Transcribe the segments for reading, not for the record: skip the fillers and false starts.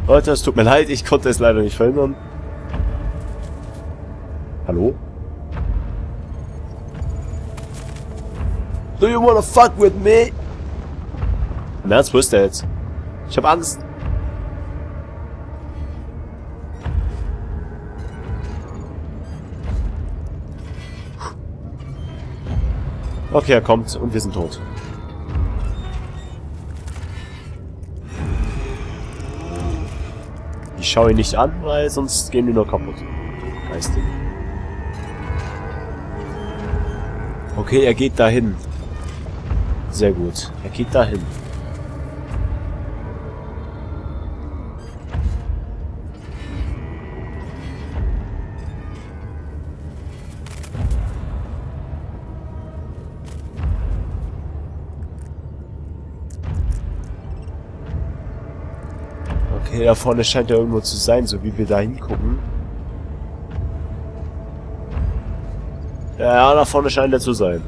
Leute, es tut mir leid, ich konnte es leider nicht verhindern. Hallo? Do you wanna fuck with me? Im Ernst, wo ist der jetzt? Ich hab Angst. Okay, er kommt und wir sind tot. Ich schaue ihn nicht an, weil sonst gehen wir nur kaputt. Geistig. Okay, er geht dahin. Sehr gut. Er geht dahin. Okay, da vorne scheint er irgendwo zu sein, so wie wir da hingucken. Ja, da vorne scheint er zu sein.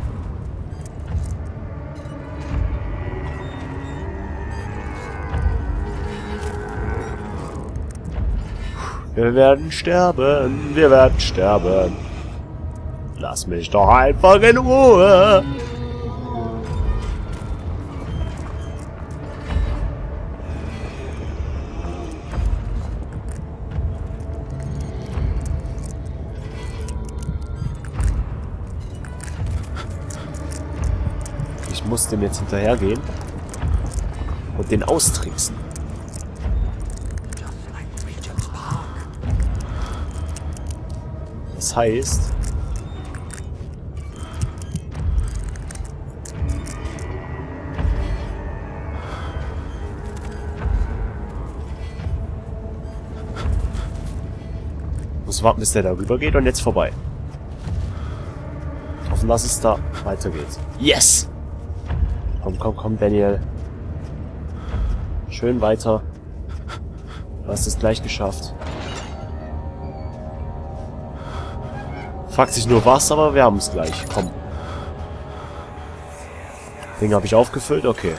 Wir werden sterben, wir werden sterben. Lass mich doch einfach in Ruhe. Ich muss dem jetzt hinterhergehen und den austricksen. Das heißt... muss warten, bis der da rüber geht und jetzt vorbei. Hoffen, dass es da weitergeht. Yes! Komm, komm, komm, Daniel. Schön weiter. Du hast es gleich geschafft. Fragt sich nur was, aber wir haben es gleich. Komm. Ding habe ich aufgefüllt? Okay.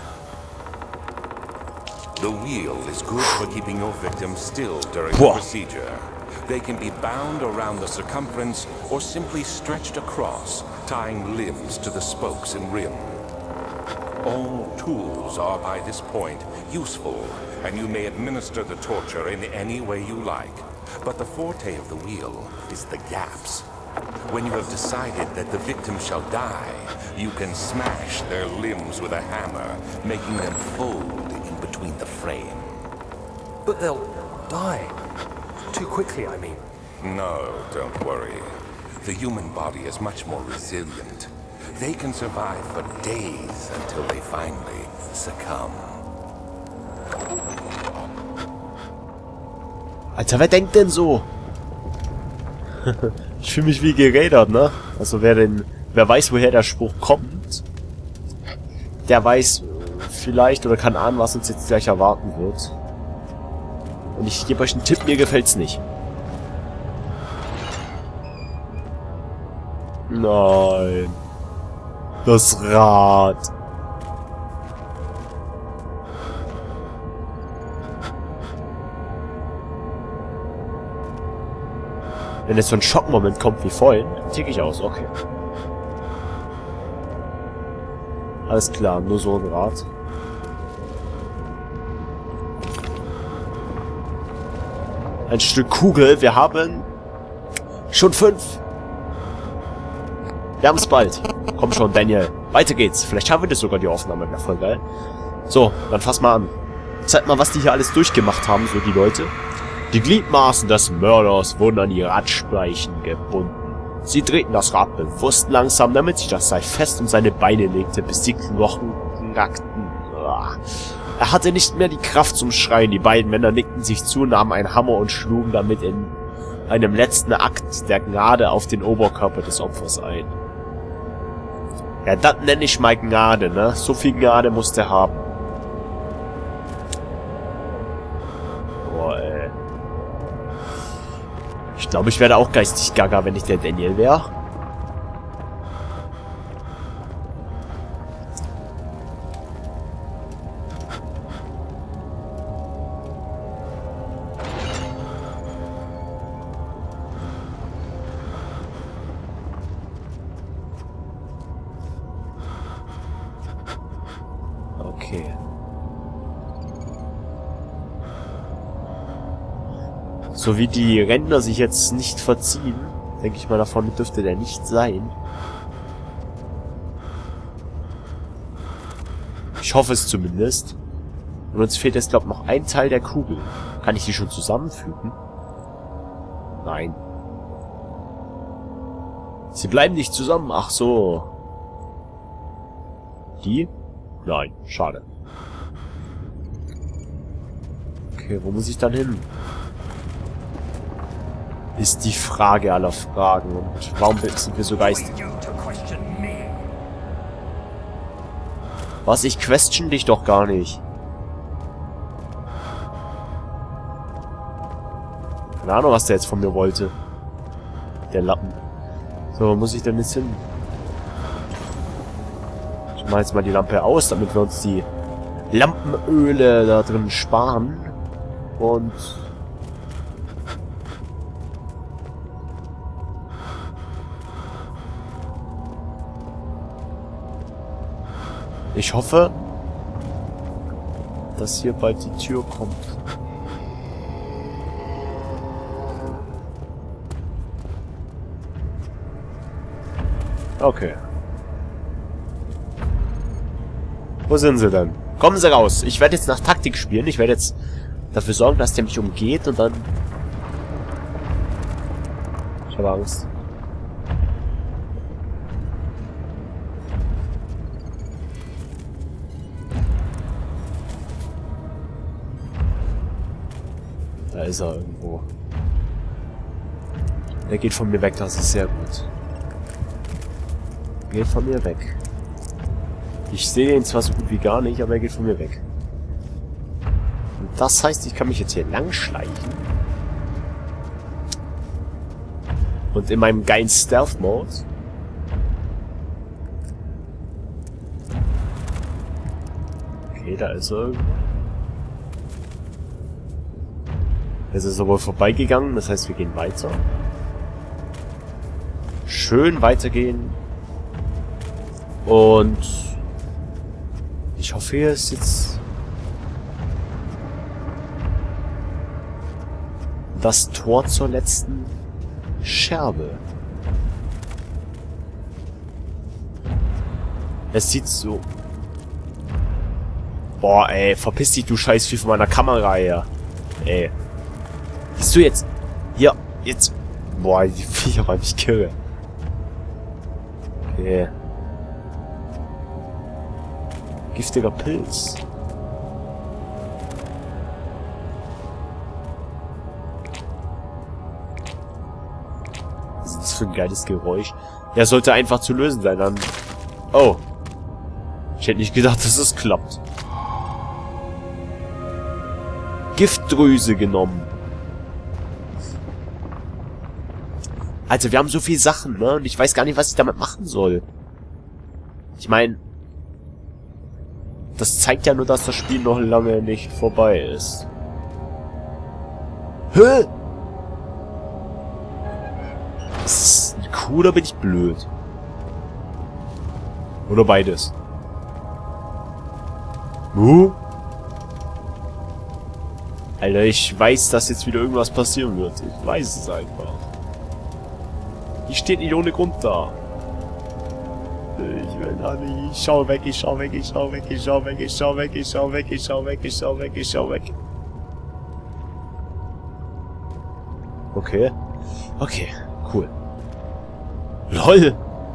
The wheel is good for keeping your victims still during the procedure. They can be bound around the circumference or simply stretched across, tying limbs to the spokes and rim. All tools are by this point useful, and you may administer the torture in any way you like. But the forte of the wheel is the gaps. When you have decided that the victim shall die, you can smash their limbs with a hammer, making them fold in between the frame. But they'll die. Too quickly, I mean. No, don't worry. The human body is much more resilient. They can survive for days until they finally succumb. Alter, wer denkt denn so? Ich fühle mich wie gerädert, ne? Also wer weiß, woher der Spruch kommt, der weiß vielleicht oder kann ahnen, was uns jetzt gleich erwarten wird. Und ich gebe euch einen Tipp, mir gefällt's nicht. Nein. Das Rad. Wenn jetzt so ein Schockmoment kommt wie vorhin, tick ich aus. Okay. Alles klar, nur so ein Rad. Ein Stück Kugel. Wir haben schon 5. Wir haben es bald. Komm schon, Daniel. Weiter geht's. Vielleicht schaffen wir das sogar, die Aufnahme. Wäre voll geil. So, dann fass mal an. Zeig mal, was die hier alles durchgemacht haben, so die Leute. Die Gliedmaßen des Mörders wurden an die Radspeichen gebunden. Sie drehten das Rad bewusst langsam, damit sich das Seil fest um seine Beine legte, bis die Knochen knackten. Er hatte nicht mehr die Kraft zum Schreien. Die beiden Männer nickten sich zu, nahmen einen Hammer und schlugen damit in einem letzten Akt der Gnade auf den Oberkörper des Opfers ein. Ja, das nenne ich mal Gnade, ne? So viel Gnade muss der haben. Boah, ey. Ich glaube, ich werde auch geistig gaga, wenn ich der Daniel wäre. Okay. So wie die Ränder sich jetzt nicht verziehen, denke ich mal, davon dürfte der nicht sein. Ich hoffe es zumindest. Und uns fehlt jetzt, glaube ich, noch ein Teil der Kugel. Kann ich die schon zusammenfügen? Nein. Sie bleiben nicht zusammen. Ach so. Die? Nein, schade. Okay, wo muss ich dann hin? Ist die Frage aller Fragen. Und warum sind wir so geistig? Was? Ich question dich doch gar nicht. Keine Ahnung, was der jetzt von mir wollte. Der Lappen. So, wo muss ich denn jetzt hin? Ich mache jetzt mal die Lampe aus, damit wir uns die Lampenöle da drin sparen. Und... ich hoffe, dass hier bald die Tür kommt. Okay. Wo sind sie denn? Kommen sie raus. Ich werde jetzt nach Taktik spielen. Ich werde jetzt dafür sorgen, dass der mich umgeht und dann... ich habe Angst. Da ist er irgendwo. Der geht von mir weg, das ist sehr gut. Geht von mir weg. Ich sehe ihn zwar so gut wie gar nicht, aber er geht von mir weg. Und das heißt, ich kann mich jetzt hier lang schleichen. Und in meinem geilen Stealth-Mode. Okay, da ist er irgendwo. Jetzt ist er wohl vorbeigegangen, das heißt, wir gehen weiter. Schön weitergehen. Und ich hoffe, hier ist jetzt das Tor zur letzten Scherbe. Es sieht so... boah, ey, verpiss dich, du Scheißvieh von meiner Kamera her. Ey. Bist du jetzt... hier, jetzt... boah, die Viecher war mich kirre. Okay. Giftiger Pilz. Was ist das für ein geiles Geräusch? Ja, sollte einfach zu lösen sein, dann... oh. Ich hätte nicht gedacht, dass es klappt. Giftdrüse genommen. Also, wir haben so viele Sachen, ne? Und ich weiß gar nicht, was ich damit machen soll. Ich meine... das zeigt ja nur, dass das Spiel noch lange nicht vorbei ist. Hä? Ist das eine Kuh oder bin ich blöd? Oder beides? Alter, ich weiß, dass jetzt wieder irgendwas passieren wird. Ich weiß es einfach. Die steht nicht ohne Grund da. Ich will da nicht. Ich schau weg, ich schau weg, ich schau weg, ich schau weg, ich schau weg, ich schau weg, ich schau weg, ich schau weg, ich schau weg. Okay. Okay, cool. LOL!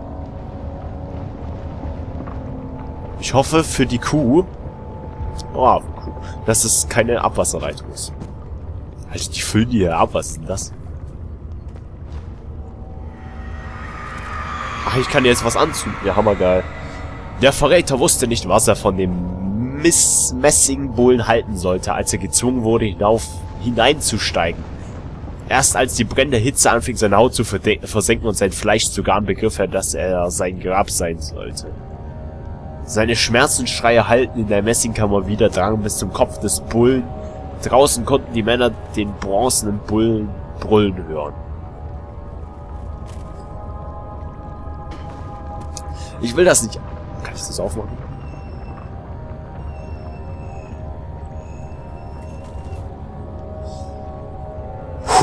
Ich hoffe für die Kuh... oh, Kuh, dass es keine Abwasserleitung ist. Alter, die füllen die hier ab, was ist denn das? Ach, ich kann jetzt was anzünden. Ja, hammergeil. Der Verräter wusste nicht, was er von dem Messing-Bullen halten sollte, als er gezwungen wurde, hineinzusteigen. Erst als die brennende Hitze anfing, seine Haut zu versenken und sein Fleisch sogar begriff er, dass er sein Grab sein sollte. Seine Schmerzensschreie hallten in der Messingkammer wieder, drangen bis zum Kopf des Bullen. Draußen konnten die Männer den bronzenen Bullen brüllen hören. Ich will das nicht... kann ich das aufmachen?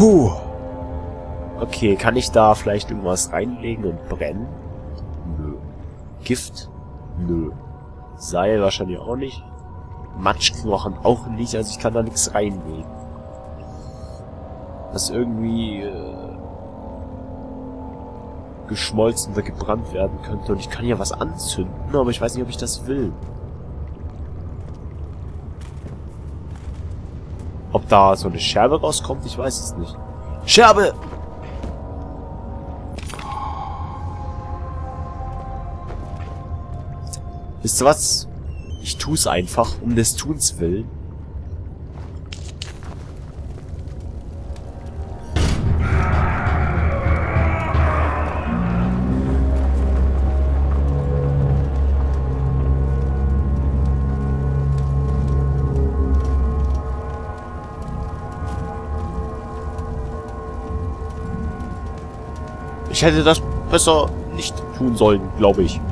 Puh. Okay, kann ich da vielleicht irgendwas reinlegen und brennen? Nö. Gift? Nö. Seil wahrscheinlich auch nicht. Matschknochen auch nicht, also ich kann da nichts reinlegen. Was irgendwie geschmolzen oder gebrannt werden könnte. Und ich kann hier was anzünden, aber ich weiß nicht, ob ich das will. Ob da so eine Scherbe rauskommt, ich weiß es nicht. Scherbe! Wisst ihr was? Ich tu's einfach, um des Tuns willen. Ich hätte das besser nicht tun sollen, glaube ich.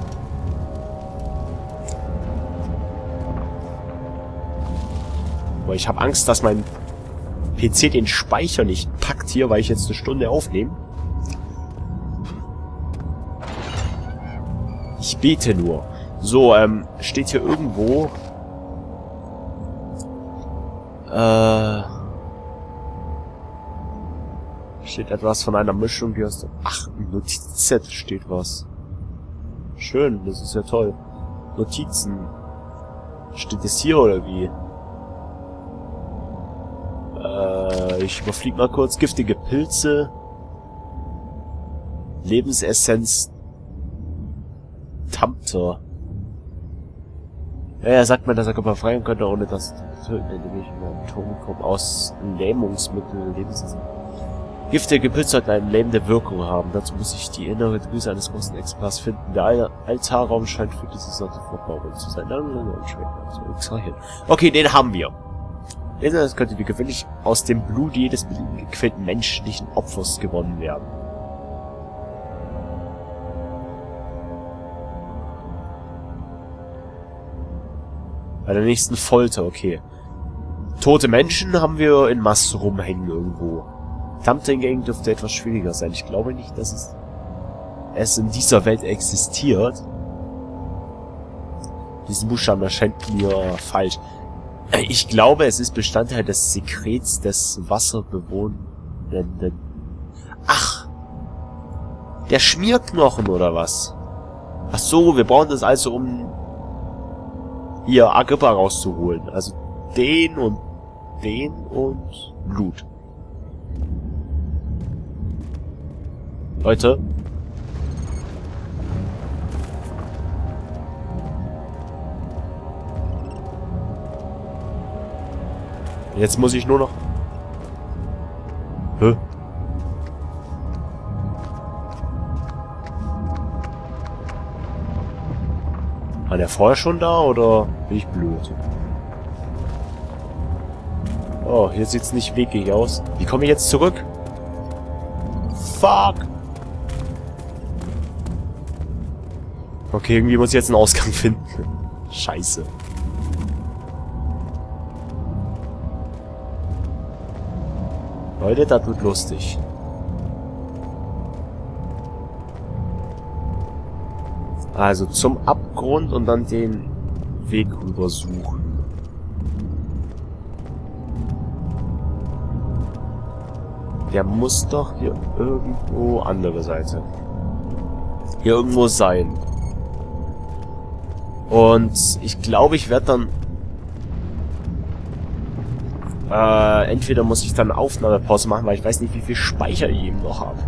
Aber ich habe Angst, dass mein PC den Speicher nicht packt hier, weil ich jetzt eine Stunde aufnehme. Ich bete nur. So, steht hier irgendwo... Steht etwas von einer Mischung, die aus... Ach, im Notizzettel steht was. Schön, das ist ja toll. Notizen. Steht das hier oder wie? Ich überfliege mal kurz. Giftige Pilze. Lebensessenz. Tamter. Ja, er sagt mir, dass er Körper befreien könnte, ohne das töten, indem ich in einem Ton komme. Aus Lähmungsmittel, Lebensessenz. Giftige Pilze sollten eine lähmende Wirkung haben. Dazu muss ich die innere Drüse eines großen Exemplars finden. Der Altarraum scheint für diese Sorte verbaut zu sein. Okay, den haben wir. Das könnte wie gewöhnlich aus dem Blut jedes gequälten menschlichen Opfers gewonnen werden. Bei der nächsten Folter, okay. Tote Menschen haben wir in Massen rumhängen irgendwo. Tamter hingegen dürfte etwas schwieriger sein. Ich glaube nicht, dass es in dieser Welt existiert. Diesen Buchstaben erscheint mir falsch. Ich glaube, es ist Bestandteil des Sekrets des Wasserbewohnenden. Ach! Der Schmierknochen oder was? Ach so, wir brauchen das also, um hier Agrippa rauszuholen. Also den und Blut. Leute. Jetzt muss ich nur noch... Hä? War der vorher schon da, oder bin ich blöd? Oh, hier sieht's nicht wegig aus. Wie komme ich jetzt zurück? Fuck! Okay, irgendwie muss ich jetzt einen Ausgang finden. Scheiße. Leute, das wird lustig. Also zum Abgrund und dann den Weg rüber suchen. Der muss doch hier irgendwo andere Seite. Hier irgendwo sein. Und ich glaube, ich werde dann... entweder muss ich dann Aufnahmepause machen, weil ich weiß nicht, wie viel Speicher ich eben noch habe.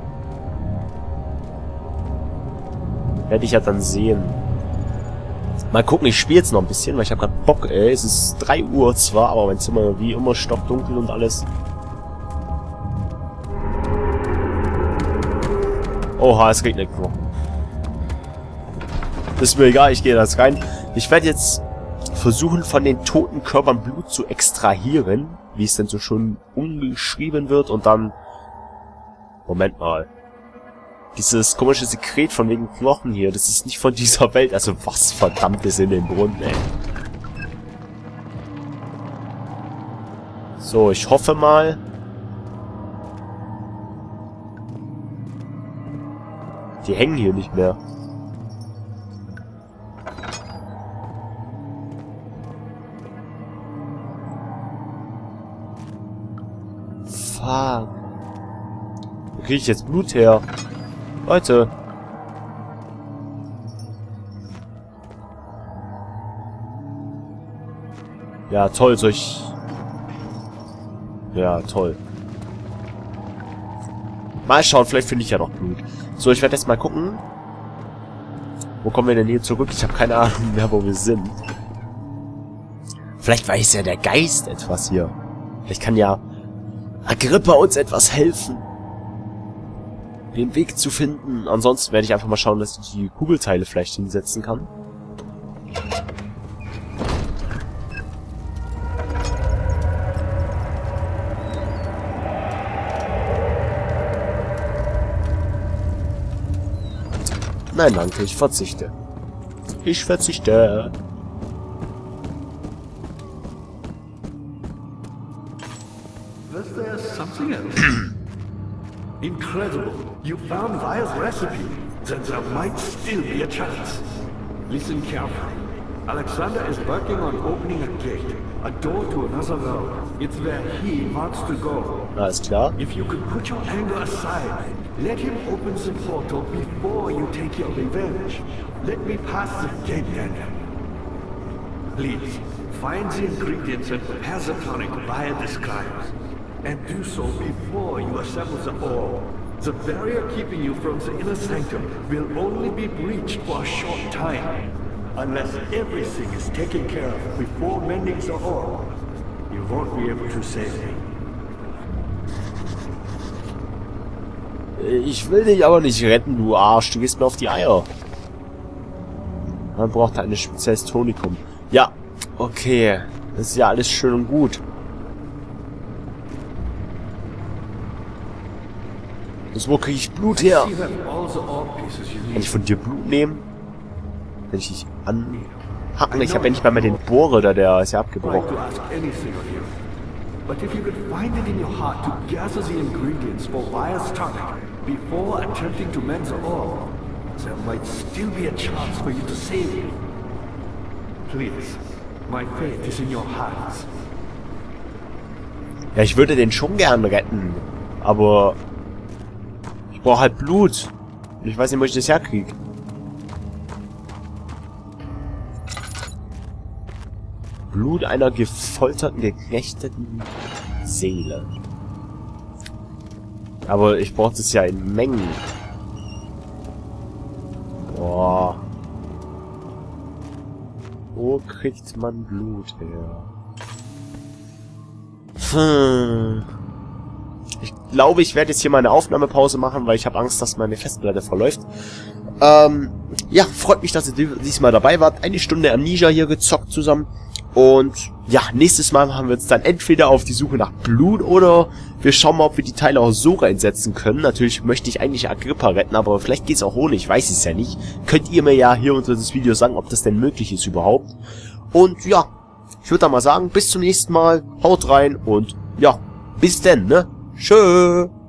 Werde ich ja dann sehen. Mal gucken, ich spiele jetzt noch ein bisschen, weil ich habe gerade Bock, ey. Es ist 3 Uhr zwar, aber mein Zimmer wie immer stockdunkel und alles. Oha, es regnet nur. Ist mir egal, ich gehe da jetzt rein. Ich werde jetzt versuchen, von den toten Körpern Blut zu extrahieren, wie es denn so schon umgeschrieben wird, und dann... Moment mal. Dieses komische Sekret von wegen Knochen hier, das ist nicht von dieser Welt. Also was verdammt ist in den Brunnen, ey. So, ich hoffe mal... Die hängen hier nicht mehr. Fuck. Wo kriege ich jetzt Blut her? Leute. Ja, toll, Ja, toll. Mal schauen, vielleicht finde ich ja noch Blut. So, ich werde jetzt mal gucken. Wo kommen wir denn hier zurück? Ich habe keine Ahnung mehr, wo wir sind. Vielleicht weiß ja der Geist etwas hier. Vielleicht kann ja Agrippa uns etwas helfen, den Weg zu finden. Ansonsten werde ich einfach mal schauen, dass ich die Kugelteile vielleicht hinsetzen kann. Nein, danke, ich verzichte. Ich verzichte. Was there something else? Incredible. You found Vaya's recipe. Then there might still be a chance. Listen carefully. Alexander is working on opening a gate, a door to another realm. It's where he wants to go. Alles klar. If you could put your anger aside, let him open the portal before you take your revenge. Let me pass the gate, Daniel. Please, find the ingredients and prepare the tonic Vaya describes. And do so before you assemble the orb. The barrier keeping you from the inner sanctum will only be breached for a short time. Unless everything is taken care of before mending the orb, you won't be able to save me. Ich will dich aber nicht retten, du Arsch. Du gehst mir auf die Eier. Man braucht halt ein spezielles Tonikum. Ja, okay. Das ist ja alles schön und gut. Also wo kriege ich Blut her? Kann ich von dir Blut nehmen? Kann ich dich anhacken? Ich habe ja nicht mal den Bohrer da, der ist ja abgebrochen. But if you could find it in your heart to gather the ingredients for Vaya's tonic before attempting to mend the orb, there might still be a chance for you to save me. Please, my faith is in your hands. Ja, ich würde den schon gern retten, aber ich brauche halt Blut. Und ich weiß nicht, wo ich das herkriege. Blut einer gefolterten, geknechteten Seele. Aber ich brauche das ja in Mengen. Boah. Wo kriegt man Blut her? Ich glaube, ich werde jetzt hier mal eine Aufnahmepause machen, weil ich habe Angst, dass meine Festplatte verläuft. Ja, freut mich, dass ihr diesmal dabei wart. Eine Stunde Amnesia hier gezockt zusammen. Und ja, nächstes Mal machen wir uns dann entweder auf die Suche nach Blut oder wir schauen mal, ob wir die Teile auch so reinsetzen können. Natürlich möchte ich eigentlich Agrippa retten, aber vielleicht geht es auch ohne, ich weiß es ja nicht. Könnt ihr mir ja hier unter das Video sagen, ob das denn möglich ist überhaupt. Und ja, ich würde dann mal sagen, bis zum nächsten Mal, haut rein und ja, bis denn, ne? Tschö.